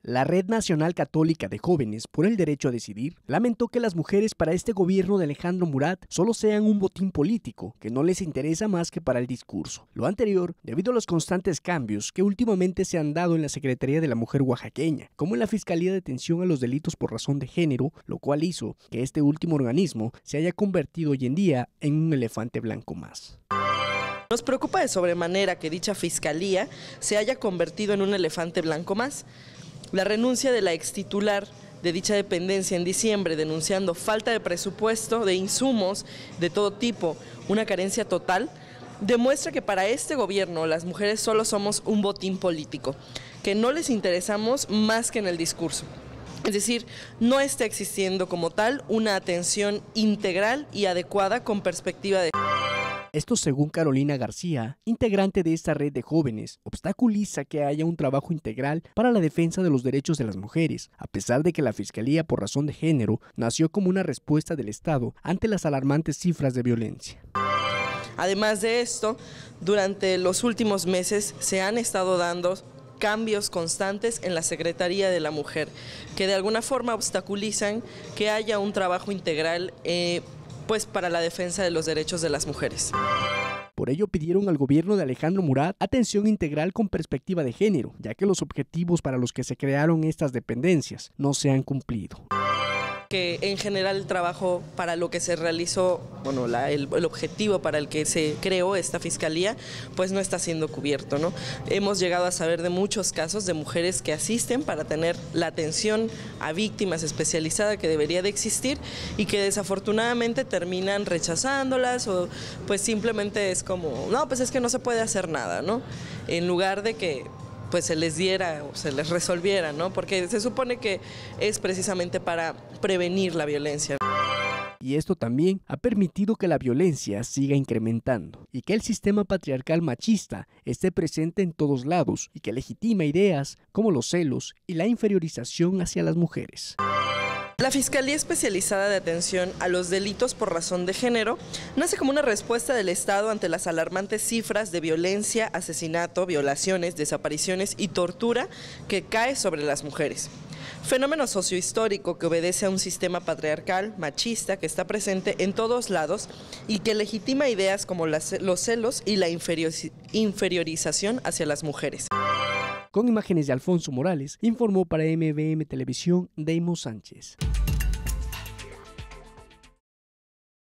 La Red Nacional Católica de Jóvenes por el Derecho a Decidir lamentó que las mujeres para este gobierno de Alejandro Murat solo sean un botín político que no les interesa más que para el discurso. Lo anterior debido a los constantes cambios que últimamente se han dado en la Secretaría de la Mujer oaxaqueña, como en la Fiscalía de Atención a los Delitos por Razón de Género, lo cual hizo que este último organismo se haya convertido hoy en día en un elefante blanco más. Nos preocupa de sobremanera que dicha fiscalía se haya convertido en un elefante blanco más. La renuncia de la extitular de dicha dependencia en diciembre, denunciando falta de presupuesto, de insumos de todo tipo, una carencia total, demuestra que para este gobierno las mujeres solo somos un botín político, que no les interesamos más que en el discurso. Es decir, no está existiendo como tal una atención integral y adecuada con perspectiva de... Esto, según Carolina García, integrante de esta red de jóvenes, obstaculiza que haya un trabajo integral para la defensa de los derechos de las mujeres, a pesar de que la Fiscalía por Razón de Género nació como una respuesta del Estado ante las alarmantes cifras de violencia. Además de esto, durante los últimos meses se han estado dando cambios constantes en la Secretaría de la Mujer, que de alguna forma obstaculizan que haya un trabajo integral para la defensa de los derechos de las mujeres. Por ello pidieron al gobierno de Alejandro Murat atención integral con perspectiva de género, ya que los objetivos para los que se crearon estas dependencias no se han cumplido. Que en general el trabajo para lo que se realizó, el objetivo para el que se creó esta fiscalía, pues no está siendo cubierto, ¿no? Hemos llegado a saber de muchos casos de mujeres que asisten para tener la atención a víctimas especializada que debería de existir y que desafortunadamente terminan rechazándolas o pues simplemente es como, no, pues es que no se puede hacer nada, ¿no? En lugar de que pues se les diera o se les resolviera, ¿no? Porque se supone que es precisamente para prevenir la violencia. Y esto también ha permitido que la violencia siga incrementando y que el sistema patriarcal machista esté presente en todos lados y que legitima ideas como los celos y la inferiorización hacia las mujeres. La Fiscalía Especializada de Atención a los Delitos por Razón de Género nace como una respuesta del Estado ante las alarmantes cifras de violencia, asesinato, violaciones, desapariciones y tortura que cae sobre las mujeres. Fenómeno sociohistórico que obedece a un sistema patriarcal, machista, que está presente en todos lados y que legitima ideas como los celos y la inferiorización hacia las mujeres. Con imágenes de Alfonso Morales, informó para MBM Televisión Deimo Sánchez.